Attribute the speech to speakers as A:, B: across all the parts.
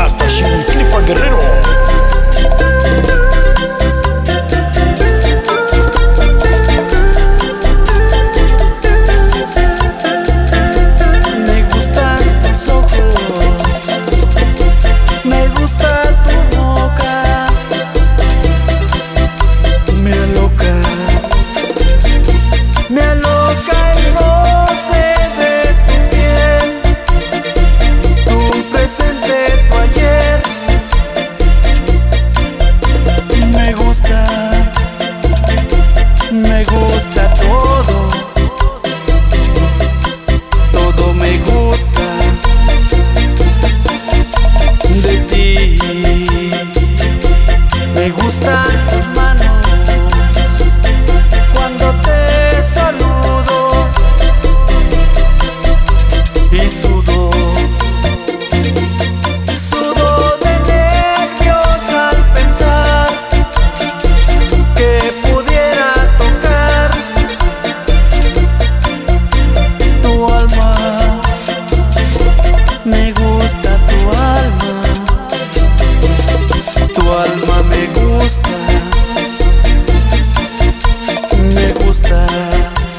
A: hasta Xilitlipa, Guerrero.
B: Me gustan tus ojos, me gusta tu boca, me aloca el roce de tu piel, tu presente, tu ayer. Me gusta todo, todo me gusta de ti. Me gustan tus manos cuando te saludo y sudo de nervios al pensar que pudiera tocar tu alma. Me gusta tu alma me gusta, me gustas.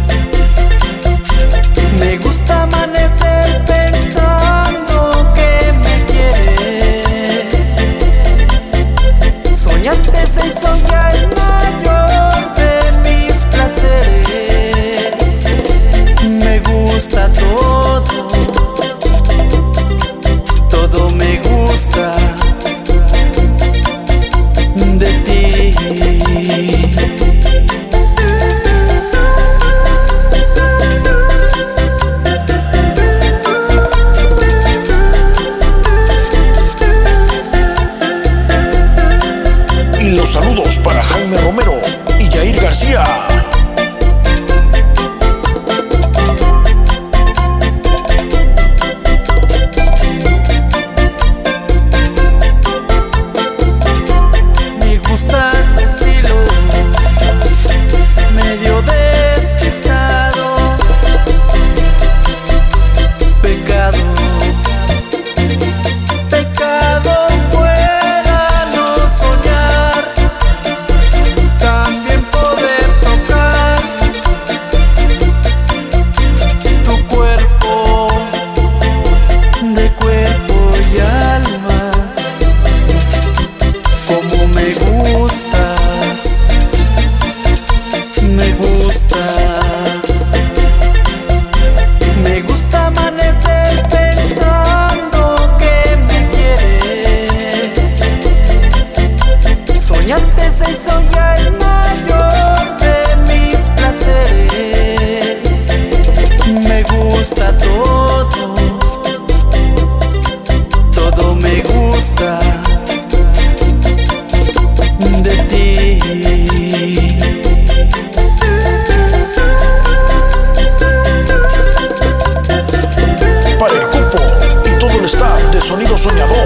B: Me gusta amanecer pensando que me quieres. Soñarte se hizo ya el mayor de mis placeres. Me gusta todo, todo me gusta de ti.
A: Y los saludos para Jaime Romero y Yair García.
B: Me gusta tu estilo, medio despistado, pecado fuera no soñar, también poder tocar tu cuerpo, de cuerpo y alma. Como me gustas, me gustas. Me gusta amanecer pensando que me quieres. Soñarte se hizo ya el mayor de mis placeres. Me gusta todo, todo me gusta de ti.
A: Para el cupo y todo el staff de Sonido Soñador.